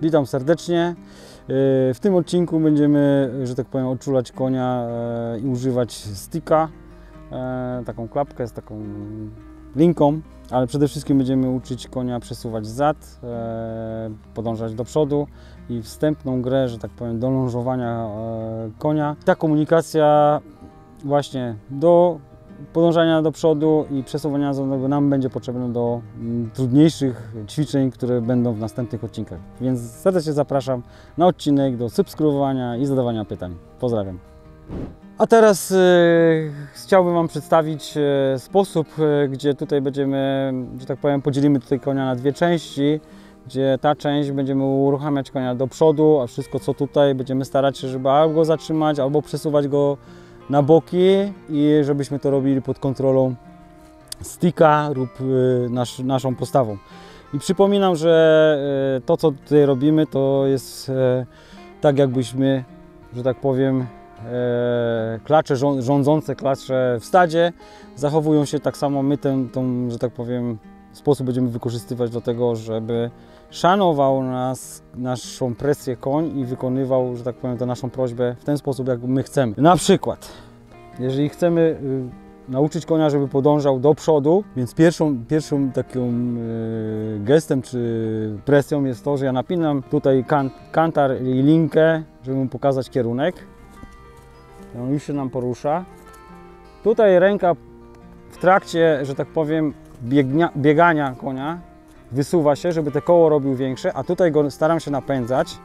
Witam serdecznie. W tym odcinku będziemy, że tak powiem, odczulać konia i używać sticka, taką klapkę z taką linką, ale przede wszystkim będziemy uczyć konia przesuwać zad, podążać do przodu i wstępną grę, że tak powiem, do lążowania konia. Ta komunikacja właśnie do podążania do przodu i przesuwania zadnego nam będzie potrzebne do trudniejszych ćwiczeń, które będą w następnych odcinkach. Więc serdecznie zapraszam na odcinek, do subskrybowania i zadawania pytań. Pozdrawiam. A teraz chciałbym Wam przedstawić sposób, gdzie tutaj będziemy, że tak powiem, podzielimy tutaj konia na dwie części, gdzie ta część będziemy uruchamiać konia do przodu, a wszystko co tutaj będziemy starać się, żeby albo go zatrzymać, albo przesuwać go na boki i żebyśmy to robili pod kontrolą sticka lub naszą postawą. I przypominam, że to co tutaj robimy to jest tak jakbyśmy, że tak powiem, klacze rządzące, klacze w stadzie zachowują się tak samo. My ten, że tak powiem, sposób będziemy wykorzystywać do tego, żeby szanował naszą presję koń i wykonywał, że tak powiem, tę naszą prośbę w ten sposób, jak my chcemy. Na przykład, jeżeli chcemy nauczyć konia, żeby podążał do przodu, więc pierwszą taką gestem czy presją jest to, że ja napinam tutaj kantar i linkę, żeby mu pokazać kierunek. On już się nam porusza. Tutaj ręka w trakcie, że tak powiem, biegania konia wysuwa się, żeby te koło robił większe, a tutaj go staram się napędzać,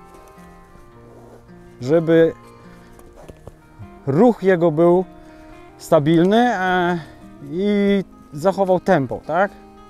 żeby ruch jego był stabilny i zachował tempo, tak?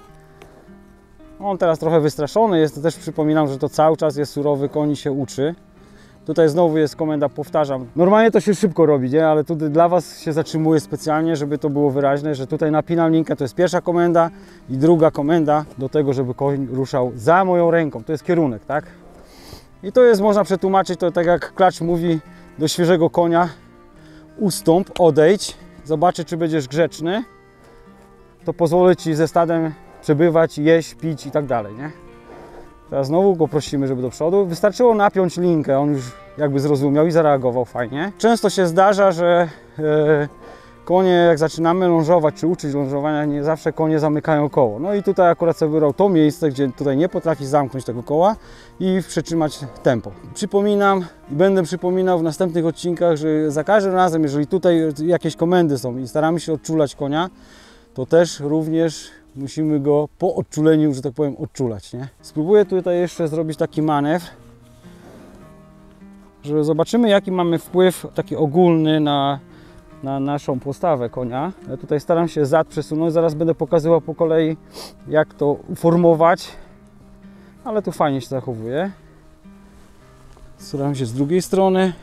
On teraz trochę wystraszony jest, to też przypominam, że to cały czas jest surowy koń i się uczy. Tutaj znowu jest komenda, powtarzam. Normalnie to się szybko robi, nie? Ale tutaj dla Was się zatrzymuję specjalnie, żeby to było wyraźne, że tutaj napinam linkę, to jest pierwsza komenda i druga komenda do tego, żeby koń ruszał za moją ręką. To jest kierunek, tak? I to jest, można przetłumaczyć to tak jak klacz mówi do świeżego konia: ustąp, odejdź, zobaczy czy będziesz grzeczny, to pozwolę Ci ze stadem przebywać, jeść, pić i tak dalej, nie? Teraz znowu go prosimy, żeby do przodu. Wystarczyło napiąć linkę, on już jakby zrozumiał i zareagował fajnie. Często się zdarza, że konie, jak zaczynamy lążować czy uczyć lążowania, nie zawsze konie zamykają koło. No i tutaj akurat sobie wybrał to miejsce, gdzie tutaj nie potrafi zamknąć tego koła i przytrzymać tempo. Przypominam i będę przypominał w następnych odcinkach, że za każdym razem, jeżeli tutaj jakieś komendy są i staramy się odczulać konia, to też również musimy go po odczuleniu, że tak powiem, odczulać, nie? Spróbuję tutaj jeszcze zrobić taki manewr, że zobaczymy, jaki mamy wpływ taki ogólny na naszą postawę konia. Ja tutaj staram się zad przesunąć, zaraz będę pokazywał po kolei, jak to uformować, ale tu fajnie się zachowuje. Staram się z drugiej strony.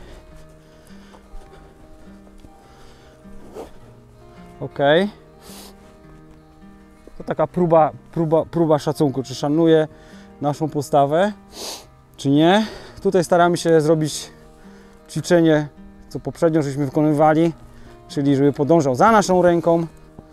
Ok. To taka próba szacunku, czy szanuje naszą postawę, czy nie. Tutaj staramy się zrobić ćwiczenie, co poprzednio żeśmy wykonywali, czyli żeby podążał za naszą ręką.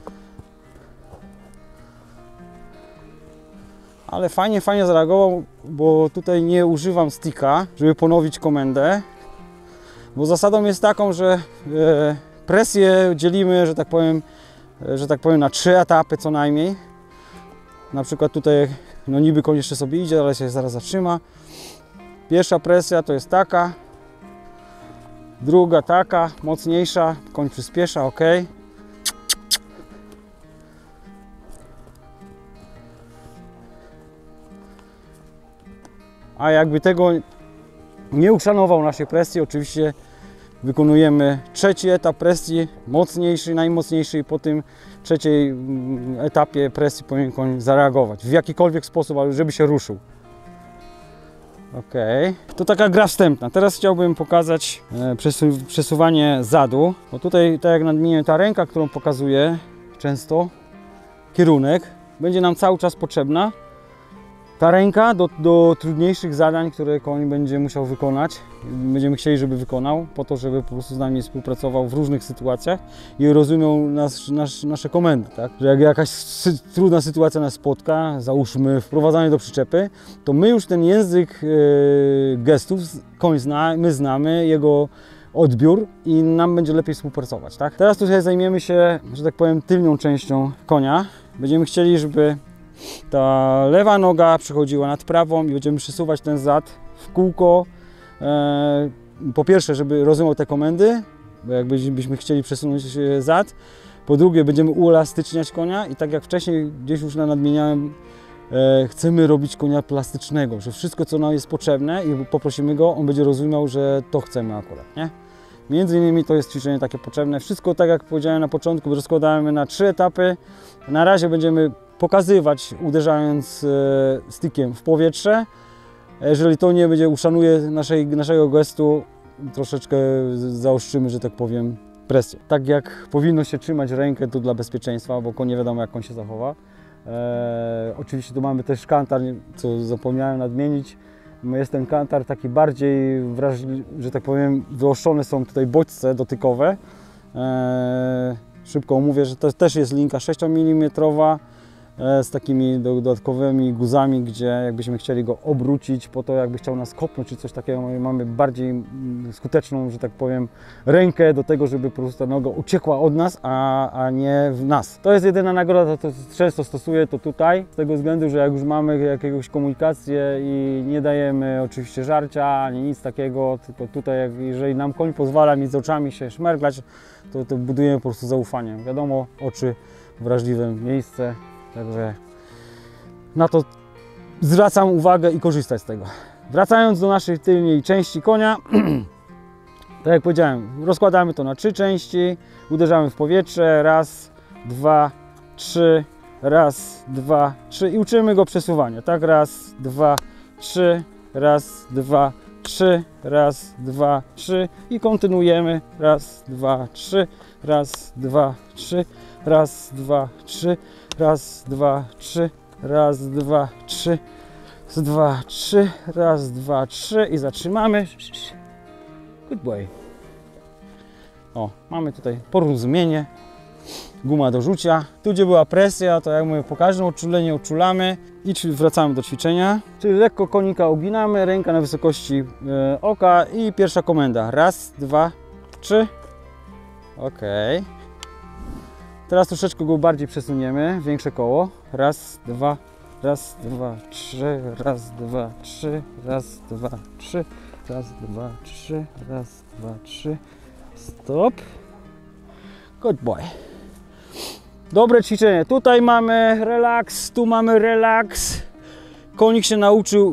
Ale fajnie zareagował, bo tutaj nie używam sticka, żeby ponowić komendę, bo zasadą jest taką, że presję dzielimy, że tak powiem, na 3 etapy co najmniej. Na przykład tutaj, no niby koń jeszcze sobie idzie, ale się zaraz zatrzyma. Pierwsza presja to jest taka, druga taka, mocniejsza, koń przyspiesza, ok. A jakby tego nie uszanował naszej presji, oczywiście wykonujemy trzeci etap presji, mocniejszy, najmocniejszy, i po tym trzeciej etapie presji powinien koń zareagować w jakikolwiek sposób, ale żeby się ruszył. Ok, to taka gra wstępna. Teraz chciałbym pokazać przesuwanie zadu, bo tutaj, tak jak nadmieniłem, ta ręka, którą pokazuję często, kierunek, będzie nam cały czas potrzebna Ta ręka do trudniejszych zadań, które koń będzie musiał wykonać, będziemy chcieli, żeby wykonał, po to, żeby po prostu z nami współpracował w różnych sytuacjach i rozumiał nasze komendy, tak? Że jak jakaś trudna sytuacja nas spotka, załóżmy wprowadzanie do przyczepy, to my już ten język gestów koń zna, my znamy jego odbiór i nam będzie lepiej współpracować, tak? Teraz tutaj zajmiemy się, że tak powiem, tylnią częścią konia. Będziemy chcieli, żeby ta lewa noga przechodziła nad prawą i będziemy przesuwać ten zad w kółko. Po pierwsze, żeby rozumiał te komendy, bo jakbyśmy chcieli przesunąć zad. Po drugie, będziemy uelastyczniać konia i tak jak wcześniej gdzieś już nadmieniałem, chcemy robić konia plastycznego, że wszystko, co nam jest potrzebne i poprosimy go, on będzie rozumiał, że to chcemy akurat, nie? Między innymi to jest ćwiczenie takie potrzebne. Wszystko, tak jak powiedziałem na początku, rozkładamy na 3 etapy. Na razie będziemy pokazywać, uderzając stickiem w powietrze. Jeżeli to nie będzie uszanuje naszego gestu, troszeczkę zaostrzymy, że tak powiem, presję. Tak jak powinno się trzymać rękę tu dla bezpieczeństwa, bo nie wiadomo, jak on się zachowa. Oczywiście tu mamy też kantar, co zapomniałem nadmienić. Jest ten kantar taki bardziej wrażliwy, że tak powiem, wyoszczone są tutaj bodźce dotykowe. Szybko omówię, że to też jest linka 6 mm z takimi dodatkowymi guzami, gdzie jakbyśmy chcieli go obrócić po to, jakby chciał nas kopnąć czy coś takiego, mamy bardziej skuteczną, że tak powiem, rękę do tego, żeby po prostu ta noga uciekła od nas, a nie w nas. To jest jedyna nagroda, to często stosuję to tutaj, z tego względu, że jak już mamy jakąś komunikację i nie dajemy oczywiście żarcia, ani nic takiego, tylko tutaj, jeżeli nam koń pozwala mieć z oczami się szmerglać, to budujemy po prostu zaufanie. Wiadomo, oczy, wrażliwe miejsce. Także na to zwracam uwagę i korzystać z tego. Wracając do naszej tylnej części konia, tak jak powiedziałem, rozkładamy to na 3 części, uderzamy w powietrze, raz, dwa, trzy, raz, dwa, trzy i uczymy go przesuwania, tak? Raz, dwa, trzy, raz, dwa, trzy, raz, dwa, trzy i kontynuujemy, raz, dwa, trzy, raz, dwa, trzy, raz, dwa, trzy, raz, dwa, trzy, raz, dwa, trzy, raz, dwa, trzy, raz, dwa, trzy i zatrzymamy. Good boy. O, mamy tutaj porozumienie, guma do rzucia. Tu, gdzie była presja, to jak mówię, po każdym odczuleniu odczulamy i wracamy do ćwiczenia. Czyli lekko konika uginamy, ręka na wysokości oka i pierwsza komenda. Raz, dwa, trzy. Ok. Teraz troszeczkę go bardziej przesuniemy, większe koło. Raz, dwa, trzy, raz, dwa, trzy, raz, dwa, trzy, raz, dwa, trzy, raz, dwa, trzy. Stop. Good boy. Dobre ćwiczenie. Tutaj mamy relaks, tu mamy relaks. Konik się nauczył,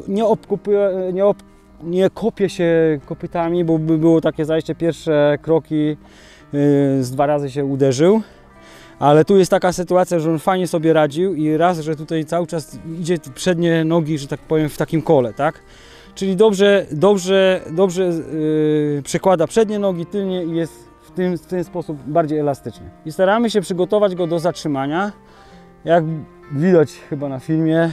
nie kopie się kopytami, bo by było takie zajście, pierwsze kroki z 2 razy się uderzył. Ale tu jest taka sytuacja, że on fajnie sobie radził i raz, że tutaj cały czas idzie przednie nogi, że tak powiem, w takim kole, tak? Czyli dobrze przekłada przednie nogi, tylnie i jest w ten sposób bardziej elastyczny. I staramy się przygotować go do zatrzymania. Jak widać chyba na filmie,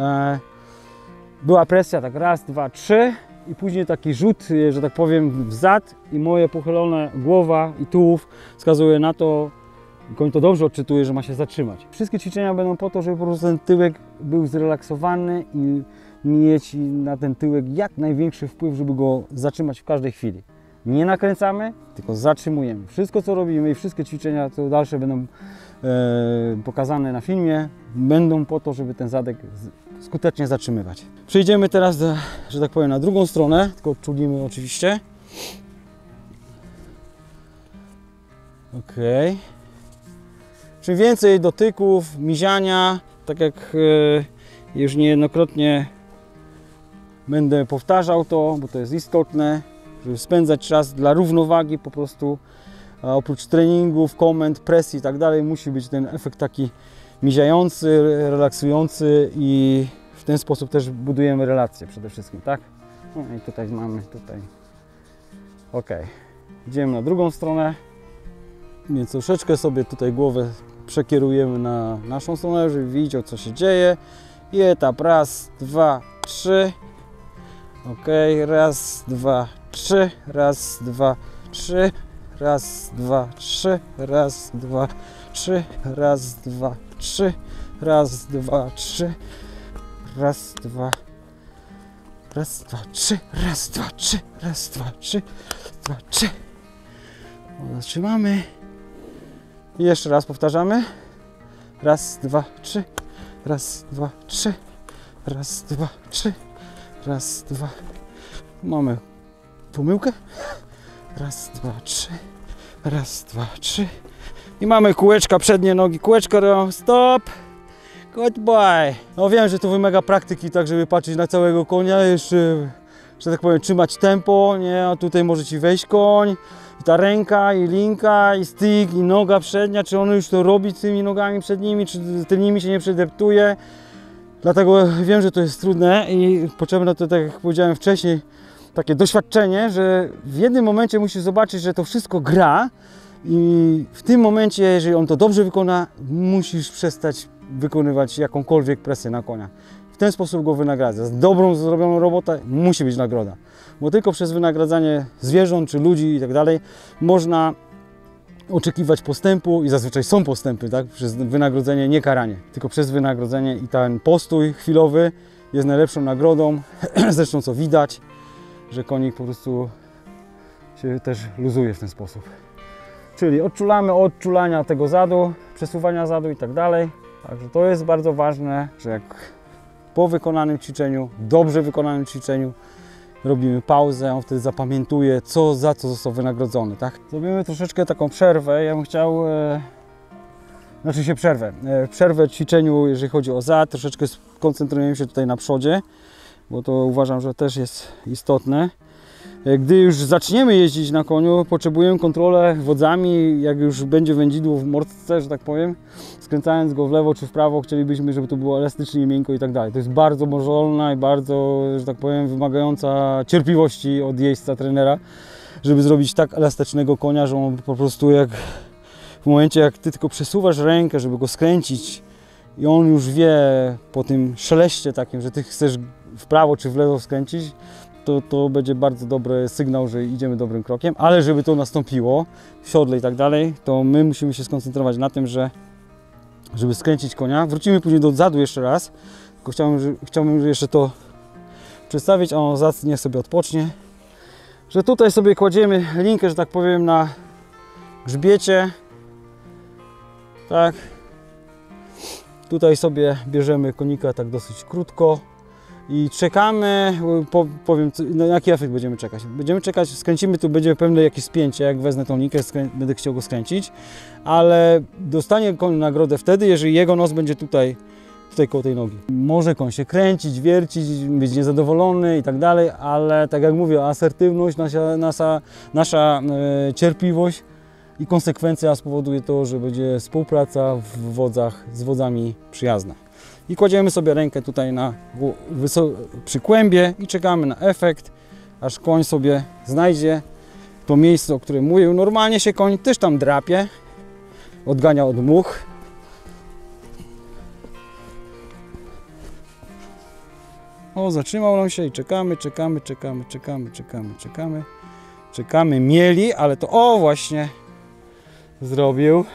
była presja, tak raz, dwa, trzy i później taki rzut, że tak powiem, w zad i moje pochylone głowa i tułów wskazuje na to, koń to dobrze odczytuje, że ma się zatrzymać. Wszystkie ćwiczenia będą po to, żeby po prostu ten tyłek był zrelaksowany i mieć na ten tyłek jak największy wpływ, żeby go zatrzymać w każdej chwili. Nie nakręcamy, tylko zatrzymujemy. Wszystko, co robimy i wszystkie ćwiczenia, co dalsze będą pokazane na filmie, będą po to, żeby ten zadek skutecznie zatrzymywać. Przejdziemy teraz, że tak powiem, na drugą stronę, tylko odczulimy oczywiście. Ok. Czym więcej dotyków, miziania, tak jak już niejednokrotnie będę powtarzał to, bo to jest istotne, żeby spędzać czas dla równowagi po prostu, a oprócz treningów, komend, presji i tak dalej, musi być ten efekt taki miziający, relaksujący i w ten sposób też budujemy relacje przede wszystkim, tak? No i tutaj mamy, ok. Idziemy na drugą stronę, więc troszeczkę sobie tutaj głowę przekierujemy na naszą stronę, żeby widział, co się dzieje I etap, raz, dwa, trzy. Ok, raz, dwa, trzy, raz, dwa, trzy, raz, dwa, trzy, raz, dwa, trzy, raz, dwa, trzy, raz, dwa, trzy, raz, dwa, trzy, raz, dwa, trzy, raz, dwa, trzy, dwa, trzy. Zatrzymamy. I jeszcze raz powtarzamy. Raz, dwa, trzy, raz, dwa, trzy, raz, dwa, trzy, raz, dwa. Mamy pomyłkę. Raz, dwa, trzy, raz, dwa, trzy. I mamy kółeczka, przednie nogi, kółeczko, stop, goodbye. No wiem, że to wymaga praktyki, tak żeby patrzeć na całego konia, jeszcze, że tak powiem, trzymać tempo, nie, a tutaj może Ci wejść koń, i ta ręka, i linka, i stick, i noga przednia, czy on już to robi z tymi nogami przednimi, czy tylnymi się nie przedeptuje. Dlatego wiem, że to jest trudne i potrzebne to, tak jak powiedziałem wcześniej, takie doświadczenie, że w jednym momencie musisz zobaczyć, że to wszystko gra i w tym momencie, jeżeli on to dobrze wykona, musisz przestać wykonywać jakąkolwiek presję na konia. W ten sposób go wynagradza. Z dobrą zrobioną robotę musi być nagroda, bo tylko przez wynagradzanie zwierząt czy ludzi i tak dalej można oczekiwać postępu i zazwyczaj są postępy, tak? Przez wynagrodzenie, nie karanie, tylko przez wynagrodzenie i ten postój chwilowy jest najlepszą nagrodą, zresztą co widać, że konik po prostu się też luzuje w ten sposób. Czyli odczulamy od odczulania tego zadu, przesuwania zadu i tak dalej. Także to jest bardzo ważne, że jak po wykonanym ćwiczeniu, dobrze wykonanym ćwiczeniu robimy pauzę, on wtedy zapamiętuje, za co został wynagrodzony, tak? Zrobimy troszeczkę taką przerwę. Ja bym chciał, przerwę w ćwiczeniu, jeżeli chodzi o zad, troszeczkę skoncentrujemy się tutaj na przodzie, bo to uważam, że też jest istotne. Gdy już zaczniemy jeździć na koniu, potrzebujemy kontrolę wodzami, jak już będzie wędzidło w mordce, że tak powiem, skręcając go w lewo czy w prawo, chcielibyśmy, żeby to było elastycznie, miękko i tak dalej. To jest bardzo mozolna i bardzo, że tak powiem, wymagająca cierpliwości od jeźdźca, trenera, żeby zrobić tak elastycznego konia, że on po prostu jak w momencie, jak Ty tylko przesuwasz rękę, żeby go skręcić i on już wie po tym szeleście takim, że Ty chcesz w prawo czy w lewo skręcić, to będzie bardzo dobry sygnał, że idziemy dobrym krokiem, ale żeby to nastąpiło w siodle i tak dalej, to my musimy się skoncentrować na tym, żeby skręcić konia. Wrócimy później do zadu jeszcze raz, tylko chciałbym jeszcze to przedstawić, a on zad niech sobie odpocznie. Że tutaj sobie kładziemy linkę, że tak powiem, na grzbiecie, tak. Tutaj sobie bierzemy konika tak dosyć krótko. I czekamy, powiem, na jaki efekt będziemy czekać. Będziemy czekać, skręcimy, tu będzie pewne jakieś spięcie, jak wezmę tą linkę, będę chciał go skręcić, ale dostanie koń nagrodę wtedy, jeżeli jego nos będzie tutaj koło tej nogi. Może koń się kręcić, wiercić, być niezadowolony i tak dalej, ale tak jak mówię, asertywność, nasza cierpliwość i konsekwencja spowoduje to, że będzie współpraca w wodzach z wodzami przyjazna. I kładziemy sobie rękę tutaj przy kłębie i czekamy na efekt, aż koń sobie znajdzie to miejsce, o którym mówił. Normalnie się koń też tam drapie, odgania od much. O, zatrzymał nam się i czekamy, mieli, ale to o właśnie zrobił.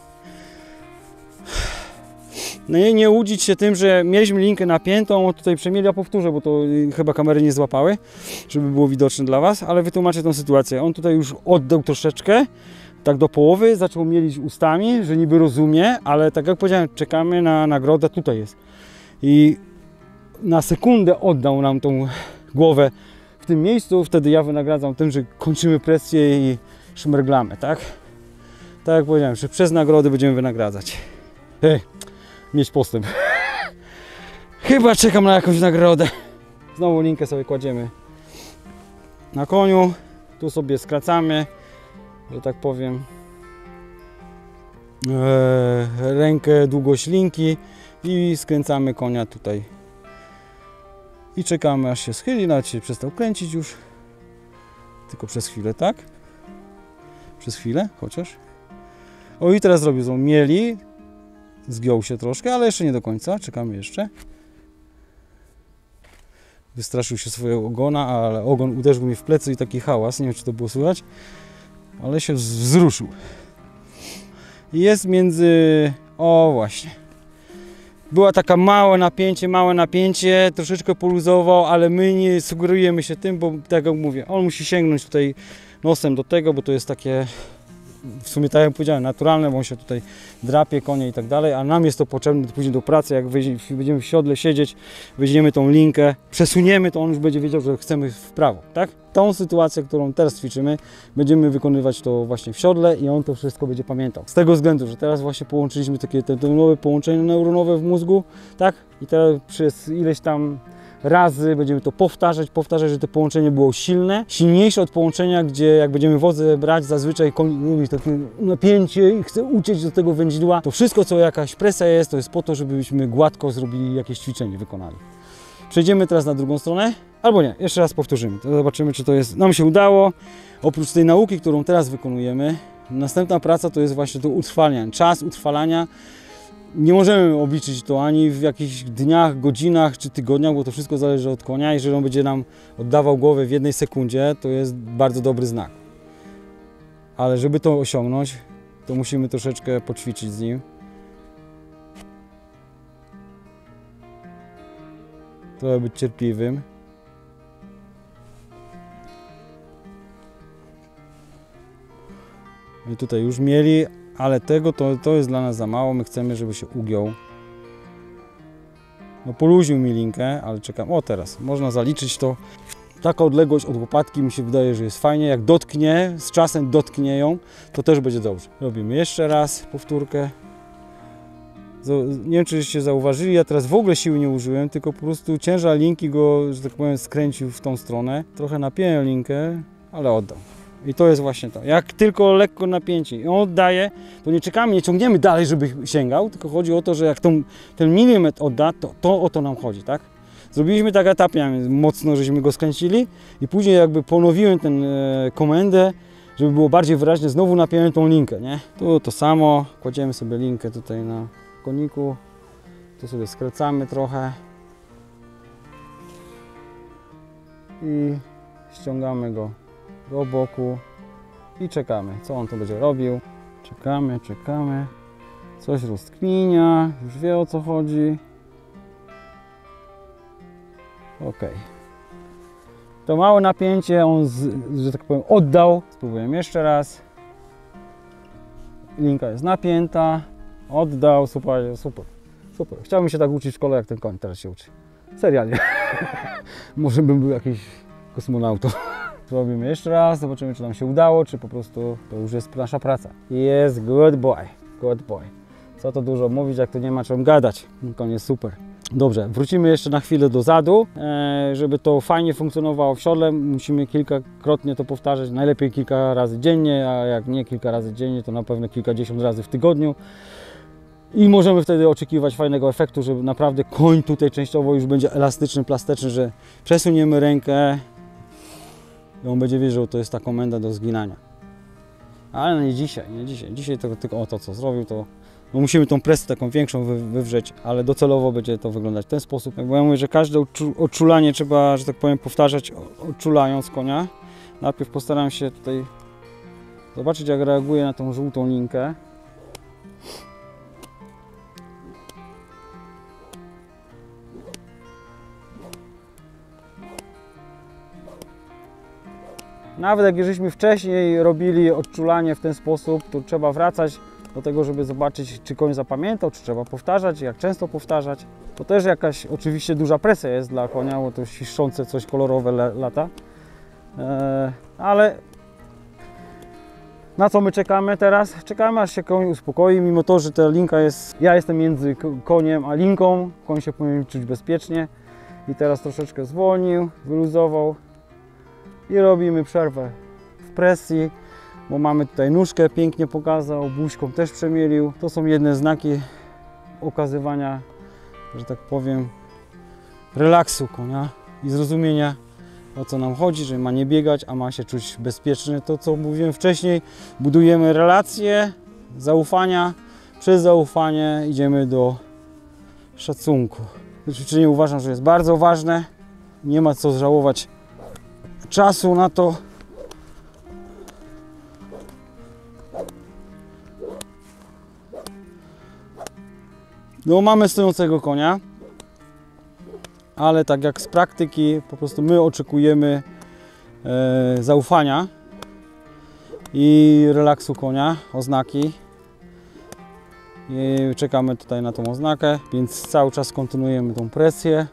No i nie łudzić się tym, że mieliśmy linkę napiętą, tutaj przemieli, ja powtórzę, bo to chyba kamery nie złapały, żeby było widoczne dla Was, ale wytłumaczę tę sytuację. On tutaj już oddał troszeczkę, tak do połowy, zaczął mielić ustami, że niby rozumie, ale tak jak powiedziałem, czekamy na nagrodę, tutaj jest. I na sekundę oddał nam tą głowę w tym miejscu, wtedy ja wynagradzam tym, że kończymy presję i szmerglamy, tak? Tak jak powiedziałem, że przez nagrody będziemy wynagradzać. Mieć postęp. Chyba czekam na jakąś nagrodę. Znowu linkę sobie kładziemy na koniu. Tu sobie skracamy, że tak powiem, rękę, długość linki i skręcamy konia tutaj. I czekamy, aż się schyli, nawet się przestał kręcić już. Tylko przez chwilę, tak? Przez chwilę, chociaż. O, i teraz zrobił, mieli. Zgiął się troszkę, ale jeszcze nie do końca. Czekamy jeszcze. wystraszył się swojego ogona, ale ogon uderzył mnie w plecy i taki hałas, nie wiem czy to było słychać, ale się wzruszył. Jest między... o właśnie. Była taka małe napięcie, troszeczkę poluzował, ale my nie sugerujemy się tym, bo tak jak mówię, on musi sięgnąć tutaj nosem do tego, bo to jest takie, w sumie tak jak powiedziałem, naturalne, bo on się tutaj drapie, konie i tak dalej, a nam jest to potrzebne później do pracy, jak będziemy w siodle siedzieć, weźmiemy tą linkę, przesuniemy, to on już będzie wiedział, że chcemy w prawo, tak? Tą sytuację, którą teraz ćwiczymy, będziemy wykonywać to właśnie w siodle i on to wszystko będzie pamiętał. Z tego względu, że teraz właśnie połączyliśmy takie te nowe połączenia neuronowe w mózgu, tak? I teraz przez ileś tam razy będziemy to powtarzać, że to połączenie było silniejsze od połączenia, gdzie jak będziemy wodze brać, zazwyczaj koń takie napięcie i chce uciec do tego wędzidła. To wszystko, co jakaś presja jest, to jest po to, żebyśmy gładko zrobili jakieś ćwiczenie, wykonali. Przejdziemy teraz na drugą stronę, albo nie, jeszcze raz powtórzymy, to zobaczymy, czy to jest, nam się udało. Oprócz tej nauki, którą teraz wykonujemy, następna praca to jest właśnie to utrwalanie, czas utrwalania. Nie możemy obliczyć to ani w jakichś dniach, godzinach czy tygodniach, bo to wszystko zależy od konia. Jeżeli on będzie nam oddawał głowę w 1 sekundzie, to jest bardzo dobry znak. Ale żeby to osiągnąć, to musimy troszeczkę poćwiczyć z nim. Trzeba być cierpliwym. I tutaj już mieli, ale tego to jest dla nas za mało. My chcemy, żeby się ugiął. No poluźnił mi linkę, ale czekam. O, teraz można zaliczyć to. Taka odległość od łopatki mi się wydaje, że jest fajnie. Jak dotknie, z czasem dotknie ją, to też będzie dobrze. Robimy jeszcze raz powtórkę. Nie wiem, czyście zauważyli, ja teraz w ogóle siły nie użyłem, tylko po prostu ciężar linki go, że tak powiem, skręcił w tą stronę. Trochę napięłem linkę, ale oddał. I to jest właśnie to. Jak tylko lekko napięcie i on oddaje, to nie czekamy, nie ciągniemy dalej, żeby sięgał, tylko chodzi o to, że jak ten milimetr odda, to o to nam chodzi, tak? Zrobiliśmy tak etapami, mocno żeśmy go skręcili i później jakby ponowiłem tę komendę, żeby było bardziej wyraźnie, znowu napiąłem tą linkę, nie? Tu to samo, kładziemy sobie linkę tutaj na koniku, tu sobie skracamy trochę i ściągamy go do boku i czekamy, co on to będzie robił. Czekamy, coś rozkminia, już wie o co chodzi. Ok. To małe napięcie on, że tak powiem, oddał. Spróbujemy jeszcze raz. Linka jest napięta, oddał, super. Chciałbym się tak uczyć w szkole, jak ten koń teraz się uczy. Serialnie. Może bym był jakiś kosmonautą. Robimy jeszcze raz, zobaczymy, czy nam się udało, czy po prostu to już jest nasza praca. Jest good boy. Co to dużo mówić, jak tu nie ma czym gadać. Koń jest super. Dobrze, wrócimy jeszcze na chwilę do zadu. Żeby to fajnie funkcjonowało w siodle, musimy kilkakrotnie to powtarzać, najlepiej kilka razy dziennie, a jak nie kilka razy dziennie, to na pewno kilkadziesiąt razy w tygodniu. I możemy wtedy oczekiwać fajnego efektu, że naprawdę koń tutaj częściowo już będzie elastyczny, plastyczny, że przesuniemy rękę i on będzie wiedział, że to jest ta komenda do zginania. Ale nie dzisiaj. Dzisiaj to tylko to, co zrobił, to no musimy tą presję taką większą wywrzeć, ale docelowo będzie to wyglądać w ten sposób. Bo ja mówię, że każde odczulanie trzeba, że tak powiem, powtarzać odczulając konia. Najpierw postaram się tutaj zobaczyć, jak reaguje na tą żółtą linkę. Nawet jak żeśmy wcześniej robili odczulanie w ten sposób, to trzeba wracać do tego, żeby zobaczyć, czy koń zapamiętał, czy trzeba powtarzać, jak często powtarzać. To też jakaś oczywiście duża presja jest dla konia, bo to świszczące coś kolorowe lata. Ale na co my czekamy teraz? Czekamy, aż się koń uspokoi, mimo to, że ta linka jest... Ja jestem między koniem a linką, koń się powinien czuć bezpiecznie. I teraz troszeczkę zwolnił, wyluzował. I robimy przerwę w presji, bo mamy tutaj nóżkę, pięknie pokazał, buźką też przemielił. To są jedne znaki okazywania, że tak powiem, relaksu konia i zrozumienia, o co nam chodzi, że ma nie biegać, a ma się czuć bezpieczny. To, co mówiłem wcześniej, budujemy relacje, zaufania. Przez zaufanie idziemy do szacunku. To ćwiczenie uważam, że jest bardzo ważne. nie ma co żałować czasu na to. No mamy stojącego konia, ale tak jak z praktyki, po prostu my oczekujemy zaufania i relaksu konia, oznaki. I czekamy tutaj na tą oznakę, więc cały czas kontynuujemy tą presję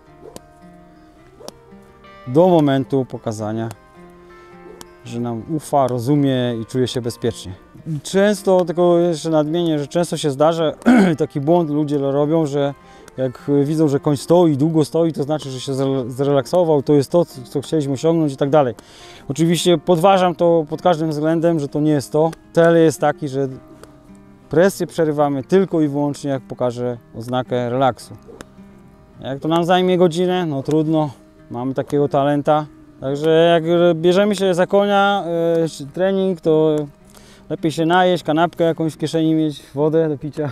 do momentu pokazania, że nam ufa, rozumie i czuje się bezpiecznie. Często, tylko jeszcze nadmienię, że często się zdarza, taki błąd ludzie robią, że jak widzą, że koń stoi, długo stoi, to znaczy, że się zrelaksował, to jest to, co chcieliśmy osiągnąć i tak dalej. Oczywiście podważam to pod każdym względem, że to nie jest to. Cel jest taki, że presję przerywamy tylko i wyłącznie, jak pokaże oznakę relaksu. Jak to nam zajmie godzinę, no trudno, mamy takiego talenta. Także jak bierzemy się za konia, trening, to lepiej się najeść, kanapkę jakąś w kieszeni mieć, wodę do picia.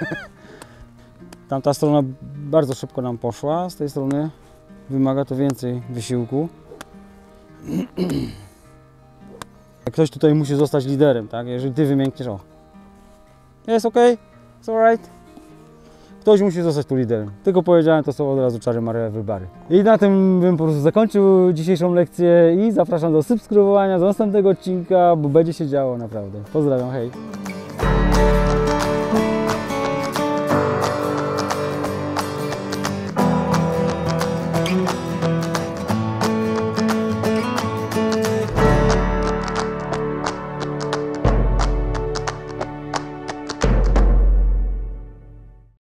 Tamta strona bardzo szybko nam poszła, z tej strony wymaga to więcej wysiłku. Ktoś tutaj musi zostać liderem, tak? Jeżeli ty wymiękniesz, o, jest ok, it's alright. Ktoś musi zostać tu liderem. Tylko powiedziałem to słowo od razu czary Maria Wybary. I na tym bym po prostu zakończył dzisiejszą lekcję i zapraszam do subskrybowania do następnego odcinka, bo będzie się działo naprawdę. Pozdrawiam, hej!